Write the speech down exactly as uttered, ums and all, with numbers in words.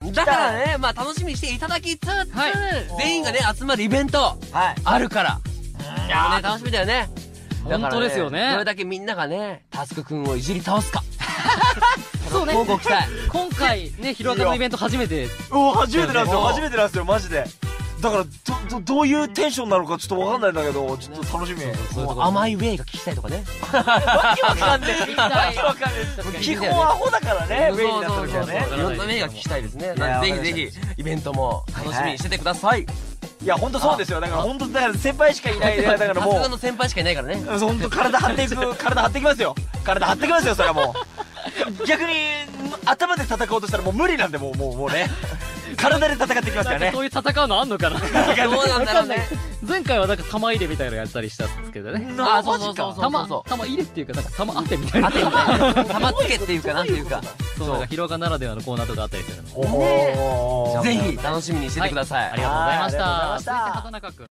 だからね、まあ楽しみにしていただきつつ、 はい全員がね、集まるイベント、 はい。 あるから。いやーね、楽しみだよね。 本当ですよねどれだけみんながね、タスクくんをいじり倒すか。 そうね乞うご期待。 今回ねヒロアカのイベント初めてお初めてなんですよ、 お初めてなんですよ、マジで。だからどどどういうテンションなのかちょっとわかんないんだけど、ちょっと楽しみ。 もう甘いウェイが聞きたいとかね。 わけわかんねえ。 きたいわけわかんねえ。基本アホだからね、ウェイになった時はね。 いろんなウェイが聞きたいですね。 いやなんでぜひぜひイベントも楽しみにしててください。 いや、ほんとそうですよ。だからほんと、だから先輩しかいない。だからさもうすがの先輩しかいないからね。 ほんと体張っていく、体張っていきますよ。体張っていきますよ、それはもう。逆に頭で戦おうとしたらもう無理なんで、もうもうもうね、体で戦っていきますからね。 そういう戦うのあんのかなどうなんだろうね。 前回はなんか玉入れみたいなのやったりしたんですけどねあ、そうそうそうそう玉そう。 玉入れっていうかなんか玉当てみたいな当てみたいな。玉つけっていうかなんていうか。 そうなんかヒロアカならではのコーナーとかあったりするのおーぜひ楽しみにしててください。 ありがとうございました。 はいありがとうございました続いて畑中君